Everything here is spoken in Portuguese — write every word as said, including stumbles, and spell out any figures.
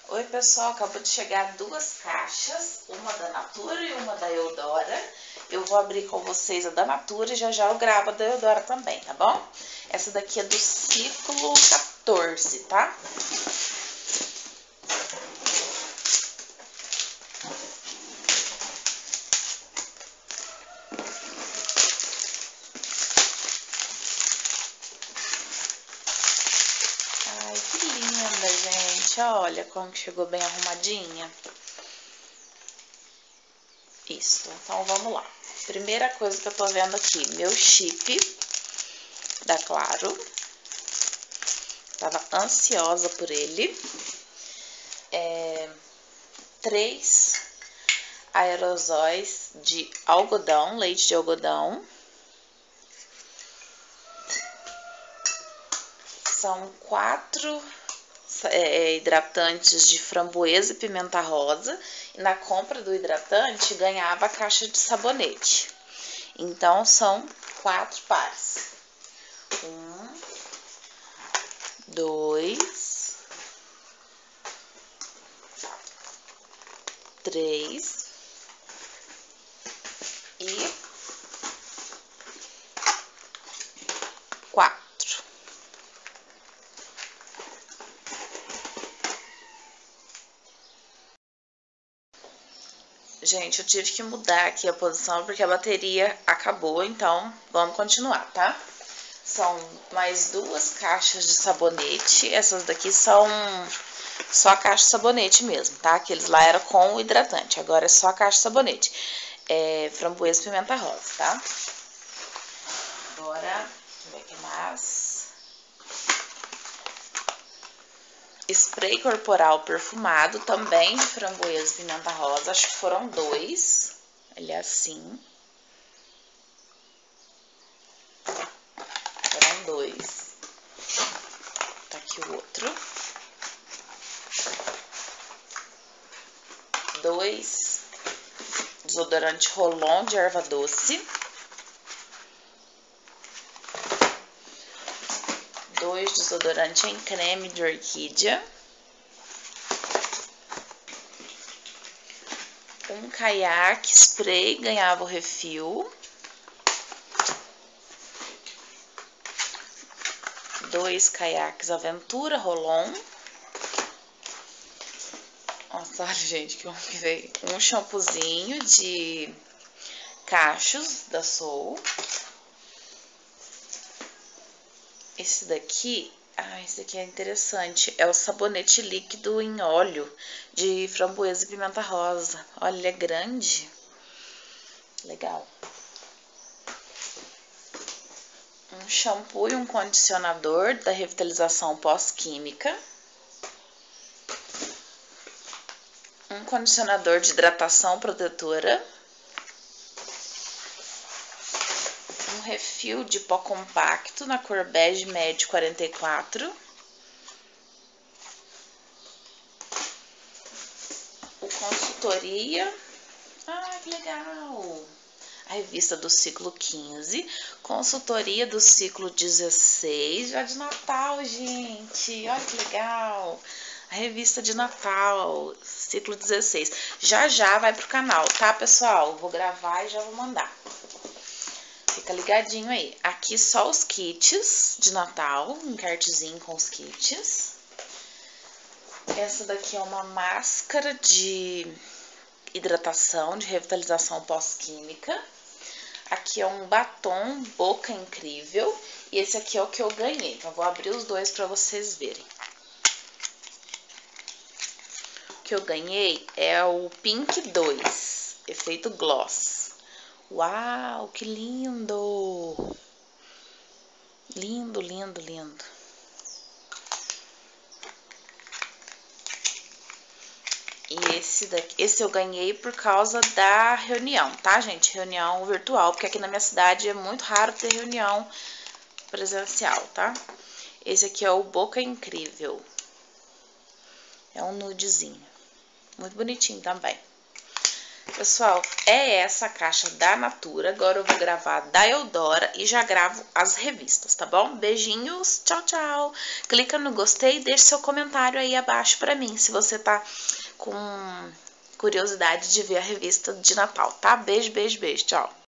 Oi pessoal, acabou de chegar duas caixas, uma da Natura e uma da Eudora. Eu vou abrir com vocês a da Natura e já já eu gravo a da Eudora também, tá bom? Essa daqui é do ciclo quatorze, tá? Ai, que linda, gente. Olha como que chegou bem arrumadinha. Isso, então vamos lá. Primeira coisa que eu tô vendo aqui, meu chip da Claro. Tava ansiosa por ele. É, três aerosóis de algodão, leite de algodão. São quatro é, hidratantes de framboesa e pimenta rosa. E na compra do hidratante ganhava a caixa de sabonete. Então são quatro pares. Um, dois, três e quatro. Gente, eu tive que mudar aqui a posição porque a bateria acabou, então vamos continuar, tá? São mais duas caixas de sabonete. Essas daqui são só a caixa de sabonete mesmo, tá? Aqueles lá era com o hidratante, agora é só a caixa de sabonete. É framboesa e pimenta rosa, tá? Agora, deixa eu ver o que mais. Spray corporal perfumado, também de framboesa e pimenta rosa. Acho que foram dois. Ele é assim. Foram dois. Tá aqui o outro. Dois desodorante Rolon de erva doce. Dois desodorante em creme de orquídea. Um caiaque spray, ganhava o refil. Dois caiaques Aventura Rolon. Nossa, olha, gente, que homem veio. Um shampoozinho de cachos da Soul. Esse daqui, ah, esse daqui é interessante. É o sabonete líquido em óleo de framboesa e pimenta rosa. Olha, ele é grande. Legal. Um shampoo e um condicionador da revitalização pós-química. Um condicionador de hidratação protetora. Um refil de pó compacto na cor bege médio quarenta e quatro. O consultoria. Ah, que legal! A revista do ciclo quinze, consultoria do ciclo dezesseis, já de Natal, gente, olha que legal, a revista de Natal, ciclo dezesseis, já já vai pro canal, tá pessoal? Vou gravar e já vou mandar, fica ligadinho aí. Aqui só os kits de Natal, um cartezinho com os kits. Essa daqui é uma máscara de hidratação, de revitalização pós-química. Aqui é um batom Boca Incrível. E esse aqui é o que eu ganhei. Então, eu vou abrir os dois pra vocês verem. O que eu ganhei é o Pink dois, efeito gloss. Uau, que lindo! Lindo, lindo, lindo. E esse daqui, esse eu ganhei por causa da reunião, tá, gente? Reunião virtual, porque aqui na minha cidade é muito raro ter reunião presencial, tá? Esse aqui é o Boca Incrível. É um nudezinho. Muito bonitinho também. Pessoal, é essa a caixa da Natura. Agora eu vou gravar da Eudora e já gravo as revistas, tá bom? Beijinhos, tchau, tchau. Clica no gostei e deixa seu comentário aí abaixo pra mim, se você tá com curiosidade de ver a revista de Natal, tá? Beijo, beijo, beijo, tchau.